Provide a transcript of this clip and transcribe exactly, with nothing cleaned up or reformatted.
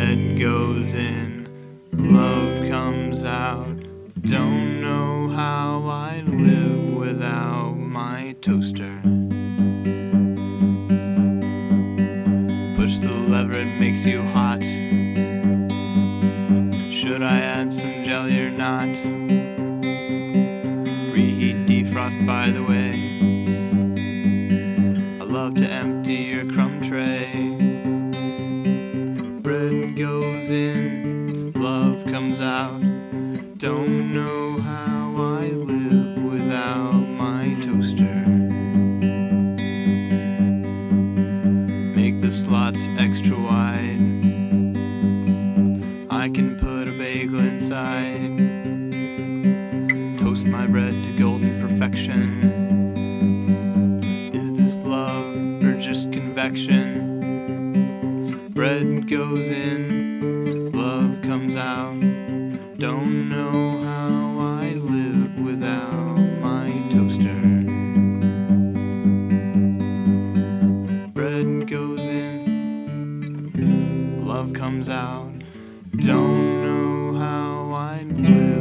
Bread goes in, love comes out. Don't know how I'd live without my toaster. Push the lever, it makes you hot. Should I add some jelly or not? Reheat, defrost, by the way. I love to empty your crumb tray. Bread goes in, love comes out. Don't know how I live without my toaster. Make the slots extra wide. I can put a bagel inside. Toast my bread to golden perfection. Is this love or just convection? Bread goes in, love comes out. Don't know how I live without my toaster. Bread goes in, love comes out. Don't know how I live